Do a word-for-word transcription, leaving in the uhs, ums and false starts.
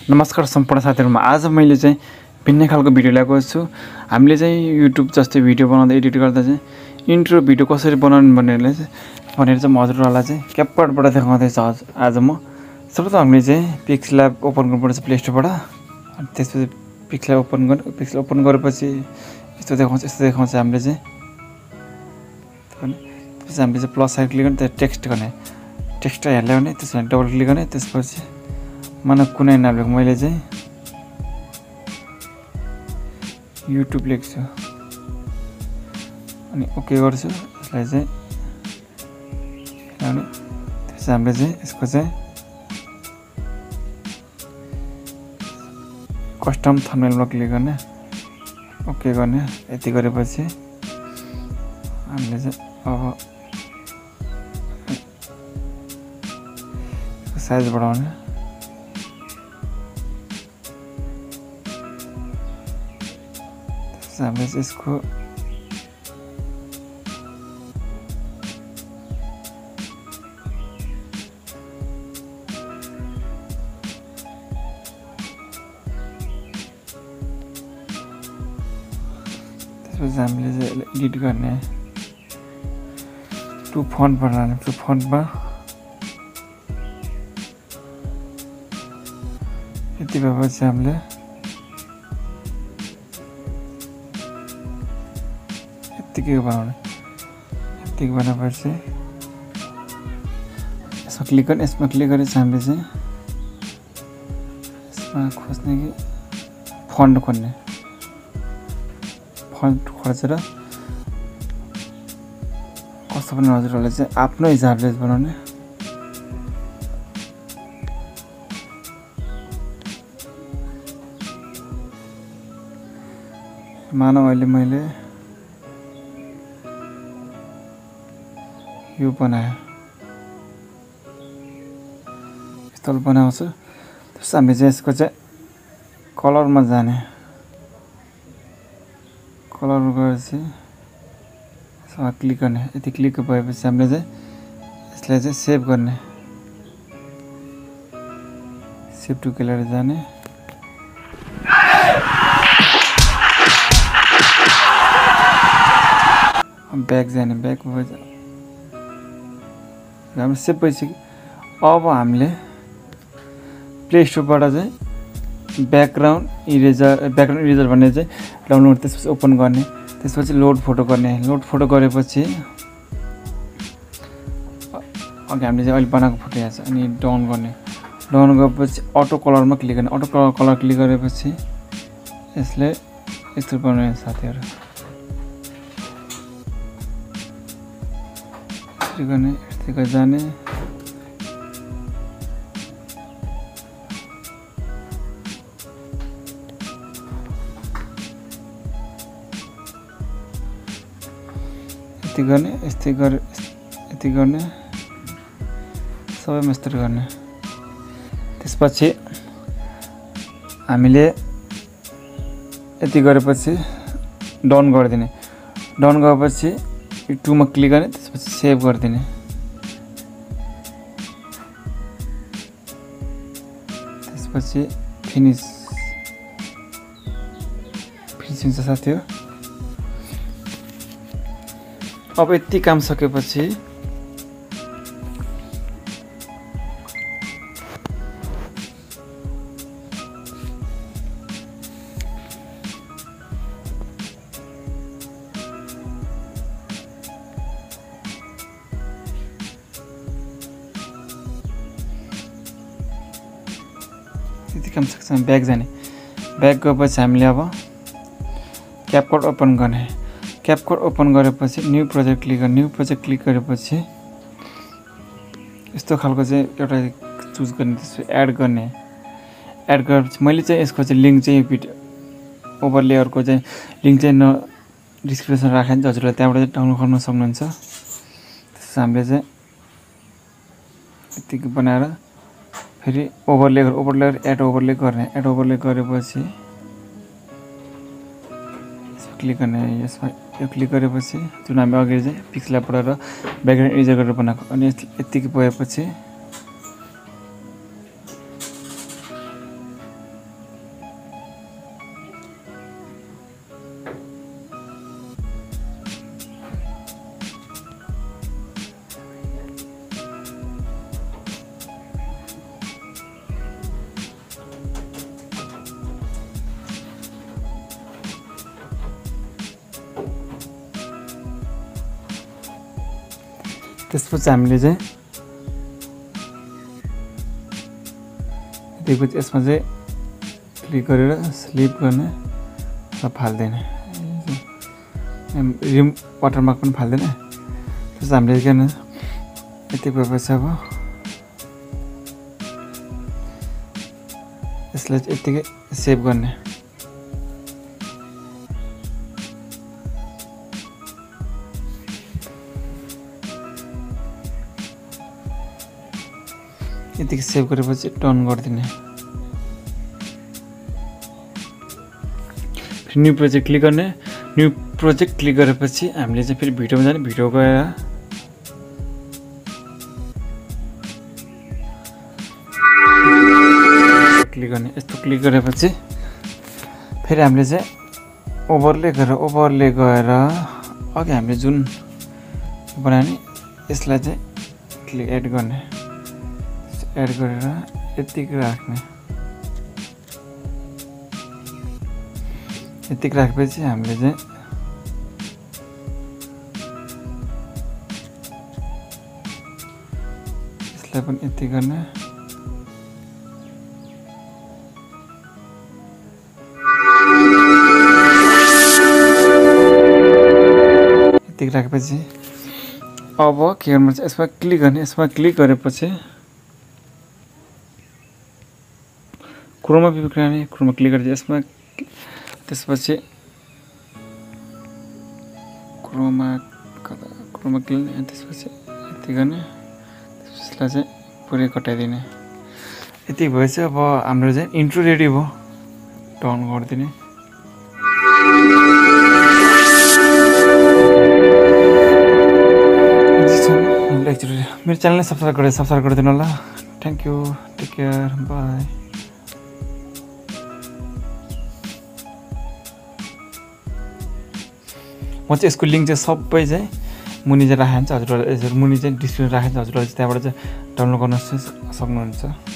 नमस्कार सम्पूर्ण साथीहरुमा आज मैले चाहिँ भिन्नै खालको भिडियो ल्याएको छु। हामीले चाहिँ युट्युब जस्तै भिडियो बनाउँदा एडिट गर्दा चाहिँ इन्ट्रो भिडियो कसरी बनाउनु भनेरले भनेर चाहिँ म हजुरहरुलाई चाहिँ क्यापकटबाट देखाउँदै छु आज म। सर्वप्रथम हामीले चाहिँ पिक्सल्याब ओपन गर्नुपर्छ प्ले स्टोरबाट। अनि त्यसपछि पिक्सल्याब ओपन गर्न पिक्सल्याब ओपन गरेपछि यस्तो देखाउँछ यस्तो देखाउँछ हामीले चाहिँ अनि त्यसपछि हामीले चाहिँ प्लस साइन क्लिक गर्ने त्यहाँ टेक्स्ट गर्ने टेक्स्ट हेर्दै भने त्यसमा डबल क्लिक गर्ने त्यसपछि मन कुनै नाम लेख्छु मैले चाहिँ युट्युब लेख्छु अनि ओके गर्छु। यसलाई चाहिँ अनि त्यसपछि हामीले चाहिँ यसको चाहिँ कस्टम थम्बनेलमा क्लिक गर्ने ओके गर्ने। यति गरेपछि हामीले चाहिँ अब साइज बढाउने हामीले चाहिँ यसको त्यसपछि हामीले चाहिँ एडिट गर्ने टु फन्ट बनाउने टु फन्टमा यति भएपछि हामीले यतिकै बनाउने यतिकै बनाएपछि यसमा क्लिक गर्ने यसमा क्लिक गरेपछि हामीले चाहिँ यसमा खोज्ने कि फन्ट खोज्ने फन्ट खोजेर कस्तो पनि हजुरहरूले चाहिँ आफ्नो हिसाबले बनाउने। मानौ अहिले मैले यो बनायो यस्तो बनाउँछु। त्यसपछि हामी चाहिँ यसको चाहिँ कलरमा जाने कलर गरेपछि यसमा क्लिक गर्ने यति क्लिक भएपछि हामीले चाहिँ यसलाई चाहिँ सेभ गर्ने सेभ टु ग्यालेरी जाने ब्याक जाने ब्याक भएपछि हाम्रो सेभ भइसक्यो। अब हामीले प्ले स्टोरबाट चाहिँ ब्याकग्राउन्ड इरेजर ब्याकग्राउन्ड इरेजर भन्ने चाहिँ डाउनलोड त्यसपछि ओपन गर्ने त्यसपछि लोड फोटो गर्ने लोड फोटो गरेपछि अघि हामीले चाहिँ अहिले बनाएको फोटो यहाँ छ अनि डाउन गर्ने डाउन गरेपछि अटो कलरमा क्लिक गर्ने अटो कलर कलर क्लिक गरेपछि यसले यस्तो बनाउने साथीहरु यसरी गर्ने यसरी जाने यति गर्ने यस्तै गरे यति गर्ने सबै मस्तर गर्ने। त्यसपछि हामीले यति गरेपछि डाउन गरिदिने डाउन गरेपछि टु मा क्लिक गर्ने त्यसपछि सेभ गरिदिने त्यसपछि फिनिश फिनिश हुन्छ साथीहरु। अब यति काम सकेपछि यति काम सक्छ ब्याक जाने ब्याक गएपछि हामीले अब क्यापकट ओपन गर्ने क्यापकट ओपन गरेपछि न्यू प्रोजेक्ट क्लिक गर्ने न्यू प्रोजेक्ट क्लिक गरेपछि यस्तो खालको चाहिँ एउटा चुज गर्ने त्यसपछि एड गर्ने एड गरेपछि मैले चाहिँ यसको चाहिँ लिंक चाहिँ भिडियो ओभरलेयरको चाहिँ लिंक चाहिँ न डिस्क्रिप्सन राखेँ हजुरले त्यहाँबाट चाहिँ डाउनलोड गर्न सक्नुहुन्छ। त्यसपछि हामीले चाहिँ यतिकै बनाएर फेरि ओभरले ओभरलेयर एड ओभरले गर्ने एड ओभरले गरेपछि क्लिक गर्ने यसमा यो क्लिक गरेपछि जुन हामी अघि चाहिँ पिक्सल्याबबाट र ब्याकग्राउन्ड इरेजर गरेर बनाएको अनि यतिकै भएपछि त्यसपछि हामीले चाहिँ त्यसपछि यसमा चाहिँ क्लिक गरेर स्लिप गर्ने र फाल्दैन रिम वाटरमार्क पनि फाल्दैन त्यसपछि हामीले के गर्ने यति भएपछि अब यसलाई चाहिँ यतिकै सेभ गर्ने यतिकै सेभ गरेपछि टर्न गरिदिने फेरि न्यू प्रोजेक्ट क्लिक गर्ने न्यू प्रोजेक्ट क्लिक गरेपछि हामीले चाहिँ फेरि भिडियोमा जाने भिडियो गएर क्लिक गर्ने यस्तो क्लिक गरेपछि फेरि हामीले चाहिँ ओभरले गरेर ओभरले गएर अघि हामीले जुन बनायो नि यसलाई चाहिँ क्लिक एड गर्ने एड गरेर यतिकै राख्ने यतिकै राखेपछि हामीले चाहिँ यसलाई पनि यति गर्ने यतिकै राखेपछि अब के गर्नु पर्छ यसमा क्लिक गर्ने यसमा क्लिक गरेपछि क्रोमा क्लिक गर्ने क्रोमा क्लिक गरेर यसमा त्यसपछि क्रोमा क्रोमा क्लिक त्यसपछि यति गर्ने त्यसलाई चाहिँ पुरै कटाइदिने यति भएपछि अब हाम्रो चाहिँ इन्ट्रो रेडी भयो टर्न गरिदिने मेरो च्यानललाई सब्सक्राइब गरेर सब्सक्राइब गरिदिनु होला thank you take care bye म चाहिँ यसको लिङ्क चाहिँ सबै चाहिँ मुनि चाहिँ राखेको छ हजुरहरूले मुनि चाहिँ डिस्क्रिप्सन राखेको छ हजुरहरूले त्यहाँबाट चाहिँ डाउनलोड गर्न सक्नुहुन्छ